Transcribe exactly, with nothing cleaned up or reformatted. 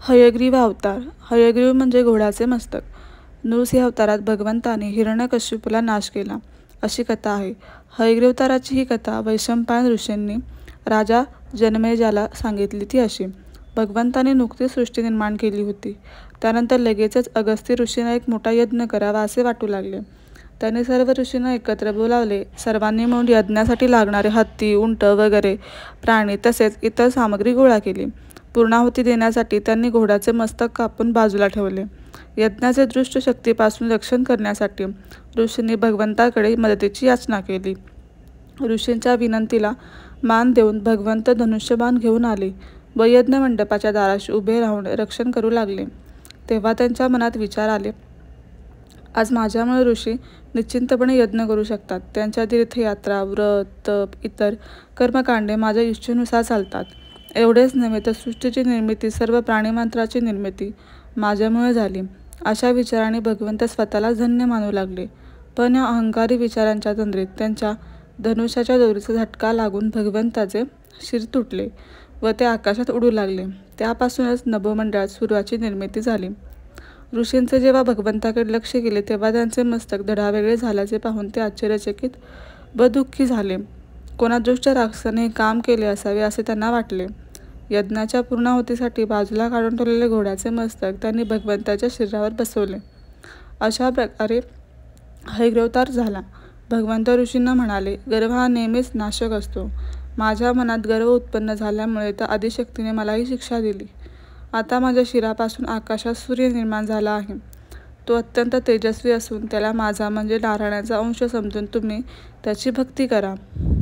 हयग्रीव अवतार. हयग्रीव म्हणजे घोड्याचे मस्तक. नृसिंह अवतारात भगवंताने हिरण्यकश्यपूला नाश केला अशी कथा आहे. हयग्रीवताराची ही कथा वैशंपायन ऋषींनी राजा जनमेजयाला सांगितली ती अशी. भगवंताने नुकतीच सृष्टी निर्माण केली होती. त्यानंतर लगेचच अगस्त्य ऋषींना एक मोठा यज्ञ करावा असे वाटू लागले. त्यांनी सर्व ऋषींना एकत्र बोलावले. सर्वांनी मिळून यज्ञासाठी लागणारे हत्ती, उंट वगैरे प्राणी तसेच इतर सामग्री गोळा केली. पूर्णाहुती देण्यासाठी त्यांनी घोड्याचे मस्तक कापून बाजूला ठेवले. यज्ञाचे दृष्ट शक्तीपासून रक्षण करण्यासाठी ऋषींनी भगवंताकडे मदतीची याचना केली. ऋषींच्या विनंतीला मान देऊन भगवंत धनुष्यबाण घेऊन आले व यज्ञ मंडपाच्या दाराशी उभे राहून रक्षण करू लागले. तेव्हा त्यांच्या मनात विचार आले, आज माझ्यामुळे ऋषी निश्चिंतपणे यज्ञ करू शकतात. त्यांच्या तीर्थयात्रा, व्रत, तप, इतर कर्मकांडे माझ्या इच्छेनुसार चालतात. एवढेच नव्हे तर सृष्टीची निर्मिती, सर्व प्राणीमात्राची निर्मिती माझ्यामुळे झाली. अशा विचाराने भगवंत स्वतःला धन्य मानू लागले. पण या अहंकारी विचारांच्या तंद्रीत त्यांच्या धनुष्याच्या दोरीचा झटका लागून भगवंताचे शिर तुटले व ते आकाशात उडू लागले. त्यापासूनच नभोमंडळात सूर्याची निर्मिती झाली. ऋषींचे जेव्हा भगवंताकडे लक्ष गेले तेव्हा त्यांचे मस्तक धडावेगळे झाल्याचे पाहून ते आश्चर्यचकित व दुःखी झाले. कोणा दुष्ट राक्षसाने हे काम केले असावे असे त्यांना वाटले. यज्ञाच्या पूर्णाहुतीसाठी बाजूला काढून ठेवलेले घोड्याचे मस्तक त्यांनी भगवंताच्या शरीरावर बसवले. अशा प्रकारे हयग्रीवतार झाला. भगवंत ऋषींना म्हणाले, गर्व हा नेहमीच नाशक असतो. माझ्या मनात गर्व उत्पन्न झाल्यामुळे त्या आदिशक्तीने मला ही शिक्षा दिली. आता माझ्या शिरापासून आकाशात सूर्य निर्माण झाला आहे. तो अत्यंत तेजस्वी असून त्याला माझा म्हणजे नारायणाचा अंश समजून तुम्ही त्याची भक्ती करा.